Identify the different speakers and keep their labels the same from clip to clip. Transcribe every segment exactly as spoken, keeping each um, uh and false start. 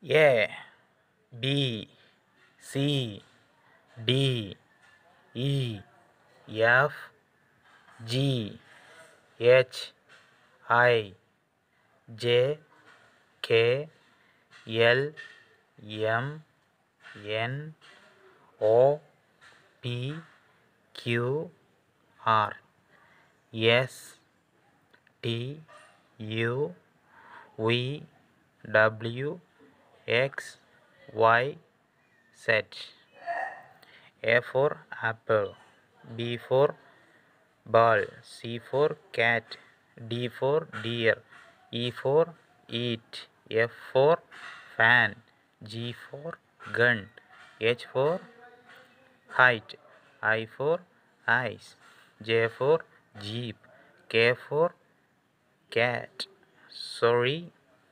Speaker 1: A B C D E F G H I J K L M N O P Q R S T U V W X Y Z. A for apple, B for ball, C for cat, D for deer, E for eat, F for fan, G for gun, H for height, I for eyes, J for jeep, K for cat, sorry,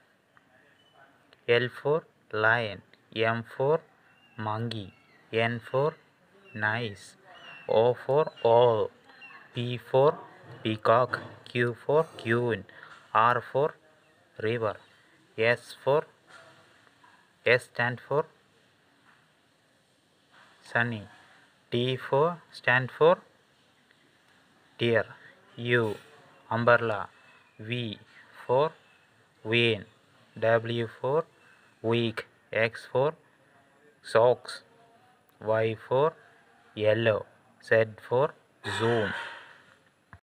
Speaker 1: L for lion, M for monkey, N for nice, O for owl, P for peacock, Q for queen, R for river, S for S stand for sunny, T for stand for deer, U umbrella, V for vein, W for week, X for socks, Y for yellow, Z for zoom.